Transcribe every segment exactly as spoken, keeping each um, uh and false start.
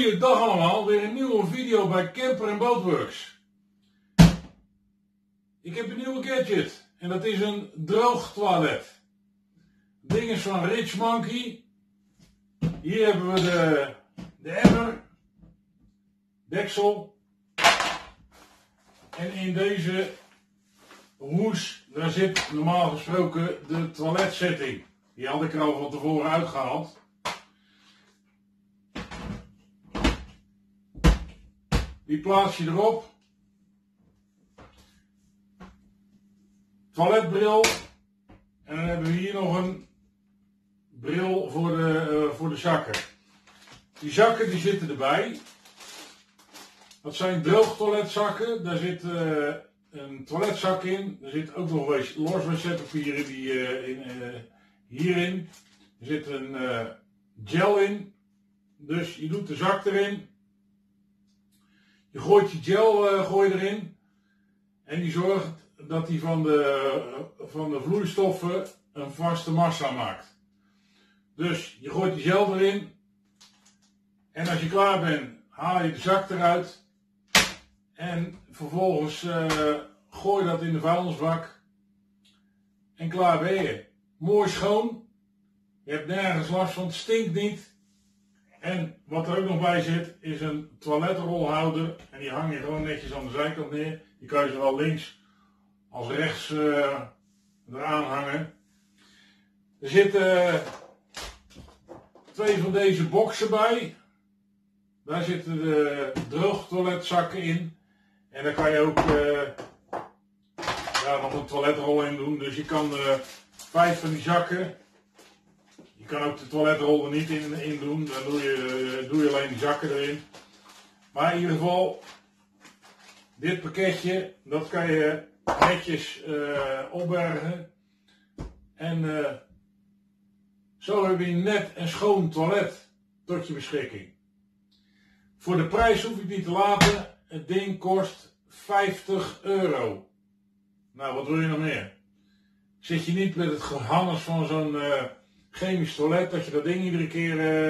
Goeiedag allemaal, weer een nieuwe video bij Camper en Boatworks. Ik heb een nieuwe gadget en dat is een droogtoilet. Het ding is van Rich Monkey. Hier hebben we de, de emmer, deksel en in deze hoes, daar zit normaal gesproken de toiletsetting. Die had ik er al van tevoren uitgehaald. Die plaats je erop. Toiletbril. En dan hebben we hier nog een bril voor de, uh, voor de zakken. Die zakken die zitten erbij. Dat zijn droogtoiletzakken. Daar zit uh, een toiletzak in. Er zit ook nog eens los wc-papieren die, uh, in, uh, hierin. Er zit een uh, gel in. Dus je doet de zak erin. Je gooit je gel uh, gooi erin. En die zorgt dat die van de, van de vloeistoffen een vaste massa maakt. Dus je gooit die gel erin. En als je klaar bent, haal je de zak eruit. En vervolgens uh, gooi je dat in de vuilnisbak. En klaar ben je. Mooi schoon. Je hebt nergens last van, het stinkt niet. En wat er ook nog bij zit, is een toiletrolhouder. En die hang je gewoon netjes aan de zijkant neer. Die kan je zowel links als rechts uh, eraan hangen. Er zitten uh, twee van deze boxen bij. Daar zitten de droogtoiletzakken in. En daar kan je ook uh, ja, nog een toiletrol in doen. Dus je kan uh, vijf van die zakken. Je kan ook de toiletrol er niet in, in doen. Dan doe je, doe je alleen die zakken erin. Maar in ieder geval, dit pakketje, dat kan je netjes uh, opbergen. En uh, zo heb je een net en schoon toilet tot je beschikking. Voor de prijs hoef ik niet te laten. Het ding kost vijftig euro. Nou, wat wil je nog meer? Zit je niet met het gehannes van zo'n uh, chemisch toilet, dat je dat ding iedere keer uh,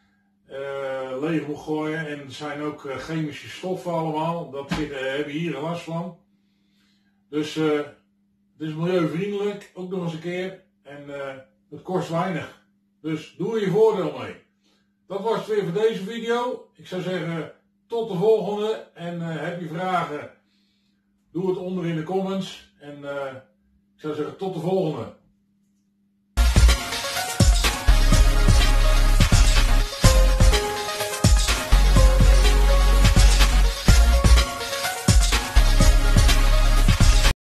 uh, leeg moet gooien. En er zijn ook uh, chemische stoffen allemaal. Dat uh, hebben we hier last van. Dus uh, het is milieuvriendelijk, ook nog eens een keer. En uh, het kost weinig. Dus doe er je voordeel mee. Dat was het weer voor deze video. Ik zou zeggen, tot de volgende. En uh, heb je vragen, doe het onder in de comments. En uh, ik zou zeggen, tot de volgende.